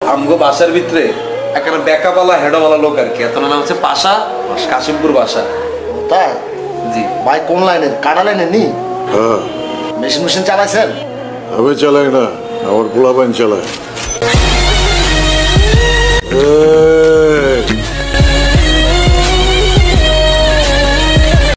আমগো বাসার ভিতরে একটা বেকাবালা হেডওয়ালা লোক আর কি, এত নাম হচ্ছে পাশা, কাশিমপুর বাসা। তাই জি ভাই কোন লাইনের, কাটা লাইনের নি? হ্যাঁ, মেশিন মেশিন চালাইছেন? আমি চালাই না, আমার পোলাপাইন চালায়।